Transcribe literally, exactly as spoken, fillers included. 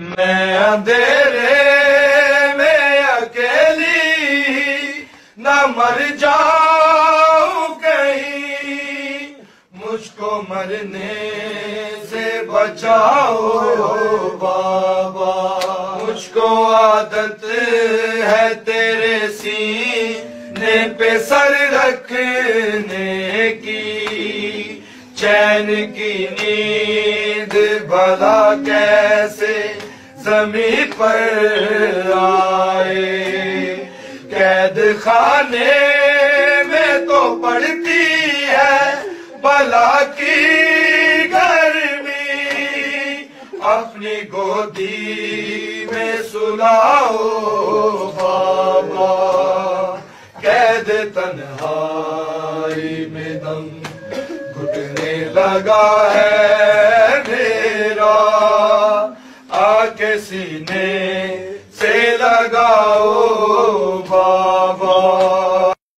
میں اندھیرے میں اکیلی نہ مر جاؤں کہیں، مجھ کو مرنے سے بچاؤ بابا، مجھ کو عادت ہے تیرے سینے پہ سر رکھنے کی، چین کی نیند بھلا کیسے زمین پر آئے، قید خانے میں تو پڑتی ہے بلا کی گرمی، اپنی گودی میں سلاؤ بابا، قید تنہائی میں دم گھٹنے لگا ہے میرا، آ کے سینے سے لگاؤ